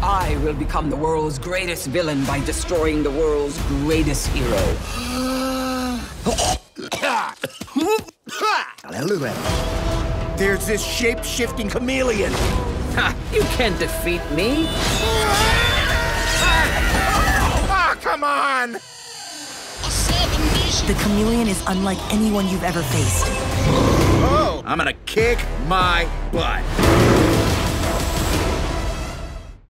I will become the world's greatest villain by destroying the world's greatest hero. There's this shape-shifting chameleon. Ha! You can't defeat me! Oh, come on! The chameleon is unlike anyone you've ever faced. Oh, I'm gonna kick my butt.